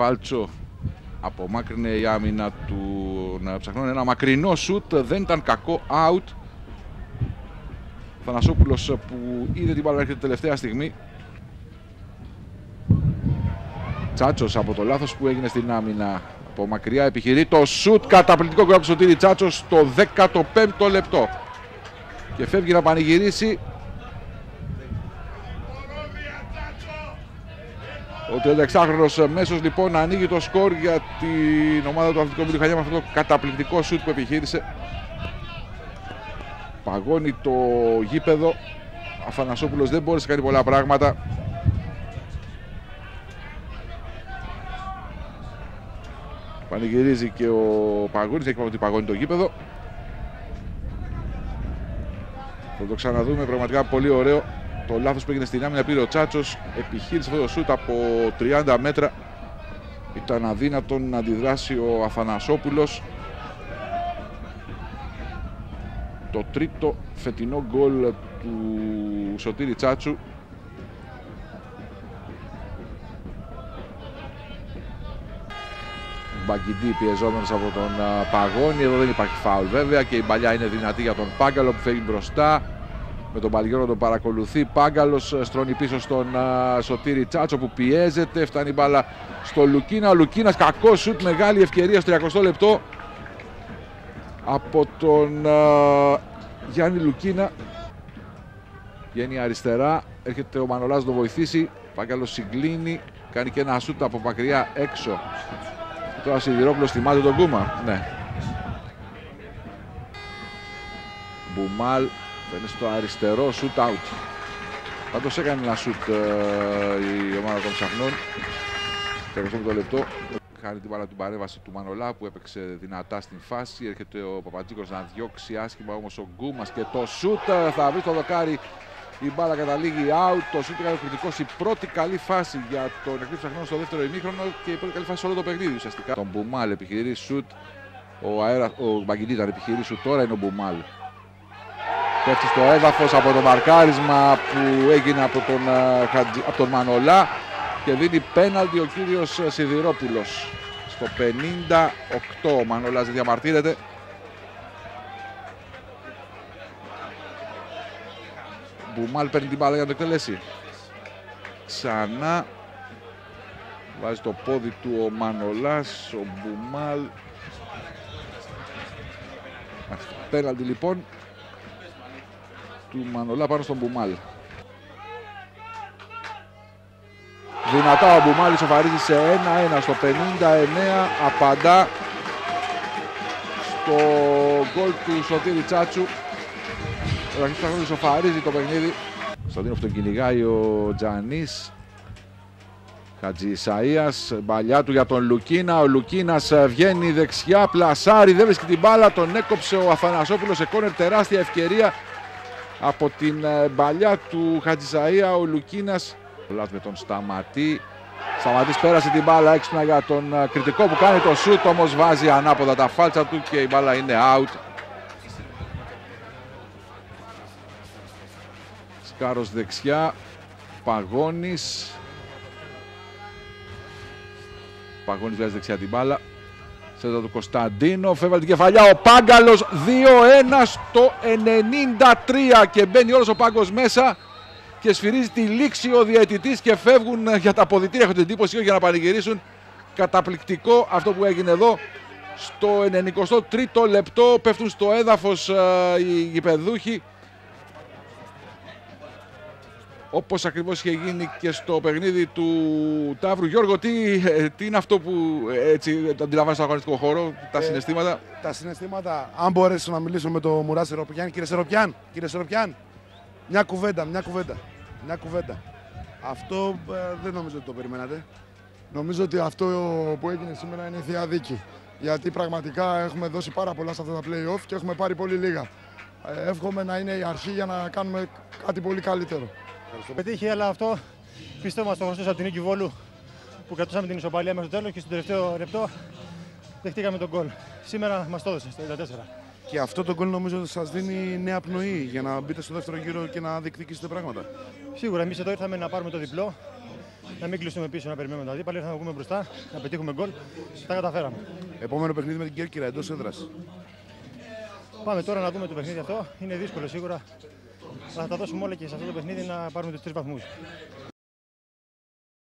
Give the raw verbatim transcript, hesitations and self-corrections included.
Φάλτσο απομάκρυνε η άμυνα του να ψαχνούν ένα μακρινό σουτ, δεν ήταν κακό, out. Θανασόπουλος που είδε την μπάλα έρχεται τελευταία στιγμή. Τσάτσος από το λάθος που έγινε στην άμυνα από μακριά επιχειρεί το σουτ, καταπληκτικό γκολ από τον Σωτήρη Τσάτσο στο δέκατο πέμπτο λεπτό και φεύγει να πανηγυρίσει. Ο τριανταεξάχρονος μέσος λοιπόν ανοίγει το σκορ για την ομάδα του Αθλητικού Βουλίου Χανιά με αυτό το καταπληκτικό σουτ που επιχείρησε. Παγώνει το γήπεδο. Αφανασόπουλος δεν μπόρεσε να κάνει πολλά πράγματα. Πανηγυρίζει και ο Παγώνης, έχει ότι παγώνει το γήπεδο. Θα το ξαναδούμε, πραγματικά πολύ ωραίο. Το λάθος που έγινε στην άμυνα πήρε ο Τσάτσος, επιχείρησε αυτό το σούτ από τριάντα μέτρα. Ήταν αδύνατον να αντιδράσει ο Αθανασόπουλος. Το τρίτο φετινό γκολ του Σωτήρη Τσάτσου. Μπαγκιντή πιεζόμενος από τον Παγώνη, εδώ δεν υπάρχει φάουλ βέβαια και η παλιά είναι δυνατή για τον Πάγκαλο που φεύγει μπροστά. Με τον Παλιόρο τον παρακολουθεί, Πάγκαλος στρώνει πίσω στον uh, Σωτήρη Τσάτσο που πιέζεται, φτάνει η μπάλα στο Λουκίνα. Ο Λουκίνας κακό σουτ, μεγάλη ευκαιρία στο τριακοστό λεπτό από τον uh, Γιάννη Λουκίνα. Βγαίνει αριστερά, έρχεται ο Μανολάς να τον βοηθήσει, Πάγκαλος συγκλίνει, κάνει και ένα σουτ από μακριά έξω. Τώρα Σιδηρόπουλος θυμάται τον Κούμα, ναι. Μπουμάλ. Είναι στο αριστερό, shoot out. Πάντως έκανε ένα shoot ε, η ομάδα των Ψαχνών. τριάντα λεπτό. Χάρη την μπάλα την παρέμβαση του Μανολά που έπαιξε δυνατά στην φάση. Έρχεται ο Παπατζίκος να διώξει άσχημα όμως ο Γκούμας και το shoot θα βρει στο δοκάρι. Η μπάλα καταλήγει out. Το shoot ήταν κριτικός. Η πρώτη καλή φάση για τον Ερυθρό Ψαχνών στο δεύτερο ημίχρονο και η πρώτη καλή φάση σε όλο το παιχνίδι ουσιαστικά. Τον Μπουμάλ επιχειρεί shoot. Ο, αέρα, ο Μπαγκιντή ήταν επιχειρεί shoot. Τώρα είναι ο Μπουμάλ. Πέφτει στο έδαφος από το μαρκάρισμα που έγινε από τον, από τον Μανολά και δίνει πέναλτι ο κύριος Σιδηρόπουλος. Στο πενήντα οκτώ ο Μανολάς δεν διαμαρτύρεται. Μπουμάλ παίρνει την μπάλα για να το εκτελέσει. Ξανά βάζει το πόδι του ο Μανολάς, ο Μπουμάλ. Πέναλτι λοιπόν του Μανολά πάνω στον Μπουμάλ. Δυνατά ο Μπουμάλ ισοφαρίζει σε ένα ένα στο πενήντα εννέα, απαντά στο γκολ του Σωτήρη Τσάτσου. Ο Ραχής ισοφαρίζει το παιχνίδι. Στον Δίνο τον κυνηγάει ο Τζανής. Χατζη Ισαΐας, μπαλιά του για τον Λουκίνα. Ο Λουκίνας βγαίνει δεξιά, πλασάρει, δεν βρίσκει την μπάλα, τον έκοψε ο Αθανασόπουλος σε κόρνερ, τεράστια ευκαιρία. Από την μπαλιά του Χατζησαΐα ο Λουκίνας με τον Σταματή. Σταματής πέρασε την μπάλα έξυπνα για τον κριτικό που κάνει το σούτ, όμως βάζει ανάποδα τα φάλτσα του και η μπάλα είναι out. Σκάρος δεξιά, Παγώνης. Παγώνης βγάζει δεξιά την μπάλα. Σέντα του Κωνσταντίνο, φεύγει την κεφαλιά ο Πάγκαλος, δύο ένα στο ενενήντα τρία και μπαίνει όλος ο Πάγκος μέσα και σφυρίζει τη λήξη ο διαιτητής και φεύγουν για τα αποδυτήρια, έχω την εντύπωση, για να πανηγυρίσουν. Καταπληκτικό αυτό που έγινε εδώ. Στο ενενηκοστό τρίτο λεπτό πέφτουν στο έδαφος uh, οι γηπεδούχοι. Όπως ακριβώς είχε γίνει και στο παιχνίδι του Ταύρου. Γιώργο, τι, τι είναι αυτό που έτσι αντιλαμβάνεσαι στο αγωνιστικό χώρο, τα ε, συναισθήματα. Τα συναισθήματα, αν μπορέσω να μιλήσω με τον Μουρά Σεροπιάν. Κύριε Σεροπιάν, κύριε Σεροπιάν, μια κουβέντα, μια κουβέντα, μια κουβέντα. Αυτό ε, δεν νομίζω ότι το περιμένατε. Νομίζω ότι αυτό που έγινε σήμερα είναι θεία δίκη. Γιατί πραγματικά έχουμε δώσει πάρα πολλά σε αυτά τα play-off και έχουμε πάρει πολύ λίγα. Ε, εύχομαι να είναι η αρχή για να κάνουμε κάτι πολύ καλύτερο. Πετύχει, αλλά αυτό πιστεύω μας το γνωστός από την νίκη Βόλου που κρατούσαμε την ισοπαλία μέχρι το τέλος και στο τελευταίο λεπτό δεχτήκαμε τον γκολ. Σήμερα μας το έδωσε στο ενενήντα τέσσερα. Και αυτό το γκολ νομίζω ότι σας δίνει νέα πνοή για να μπείτε στο δεύτερο γύρο και να διεκδικήσετε πράγματα. Σίγουρα, εμείς εδώ ήρθαμε να πάρουμε το διπλό να μην κλειστούμε πίσω, να περιμένουμε τον αντίπαλο, να βγούμε μπροστά, να πετύχουμε γκολ. Τα καταφέραμε. Επόμενο παιχνίδι με την Κέρκυρα εντός έδρας. Πάμε τώρα να δούμε το παιχνίδι αυτό. Είναι δύσκολο σίγουρα. Αλλά θα τα δώσουμε όλα και σε αυτό το παιχνίδι να πάρουμε τους τρεις βαθμούς.